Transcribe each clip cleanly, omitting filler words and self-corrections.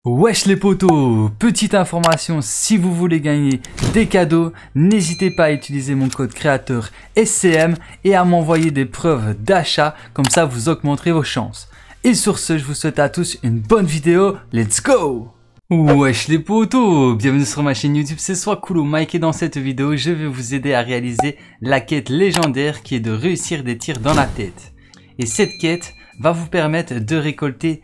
Wesh les potos, petite information, si vous voulez gagner des cadeaux, n'hésitez pas à utiliser mon code créateur SCM et à m'envoyer des preuves d'achat, comme ça vous augmenterez vos chances. Et sur ce, je vous souhaite à tous une bonne vidéo, let's go! Wesh les potos, bienvenue sur ma chaîne YouTube, c'est Swakulo Mike et dans cette vidéo, je vais vous aider à réaliser la quête légendaire qui est de réussir des tirs dans la tête. Et cette quête va vous permettre de récolter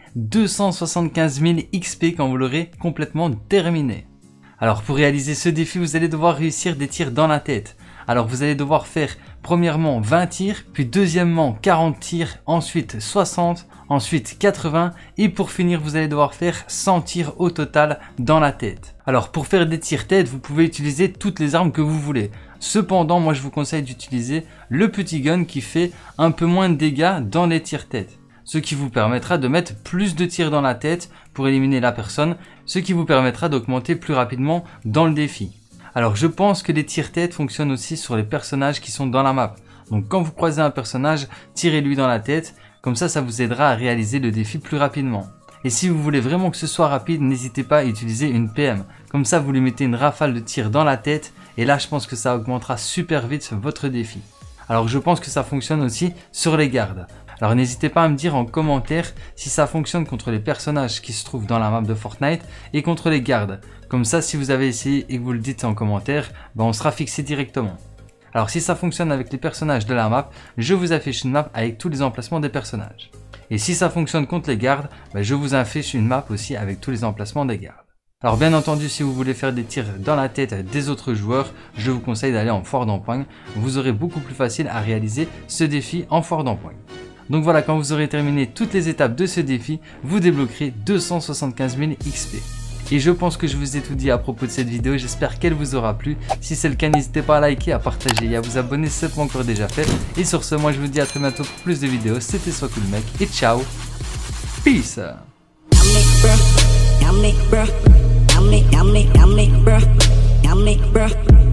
275 000 XP quand vous l'aurez complètement terminé. Alors pour réaliser ce défi, vous allez devoir réussir des tirs dans la tête. Alors vous allez devoir faire premièrement 20 tirs, puis deuxièmement 40 tirs, ensuite 60, ensuite 80 et pour finir vous allez devoir faire 100 tirs au total dans la tête. Alors pour faire des tirs tête, vous pouvez utiliser toutes les armes que vous voulez. Cependant, moi je vous conseille d'utiliser le petit gun qui fait un peu moins de dégâts dans les tirs tête. Ce qui vous permettra de mettre plus de tirs dans la tête pour éliminer la personne, ce qui vous permettra d'augmenter plus rapidement dans le défi. Alors je pense que les tirs tête fonctionnent aussi sur les personnages qui sont dans la map. Donc quand vous croisez un personnage, tirez-lui dans la tête, comme ça vous aidera à réaliser le défi plus rapidement. Et si vous voulez vraiment que ce soit rapide, n'hésitez pas à utiliser une PM. Comme ça vous lui mettez une rafale de tirs dans la tête et là je pense que ça augmentera super vite votre défi. Alors je pense que ça fonctionne aussi sur les gardes. Alors n'hésitez pas à me dire en commentaire si ça fonctionne contre les personnages qui se trouvent dans la map de Fortnite et contre les gardes. Comme ça si vous avez essayé et que vous le dites en commentaire, on sera fixé directement. Alors si ça fonctionne avec les personnages de la map, je vous affiche une map avec tous les emplacements des personnages. Et si ça fonctionne contre les gardes, je vous affiche une map aussi avec tous les emplacements des gardes. Alors bien entendu, si vous voulez faire des tirs dans la tête des autres joueurs, je vous conseille d'aller en foire d'empoigne. Vous aurez beaucoup plus facile à réaliser ce défi en foire d'empoigne. Donc voilà, quand vous aurez terminé toutes les étapes de ce défi, vous débloquerez 275 000 XP. Et je pense que je vous ai tout dit à propos de cette vidéo, j'espère qu'elle vous aura plu. Si c'est le cas, n'hésitez pas à liker, à partager et à vous abonner si ce n'est pas encore déjà fait. Et sur ce, moi je vous dis à très bientôt pour plus de vidéos. C'était Swakulo Mike et ciao. Peace. Bruh.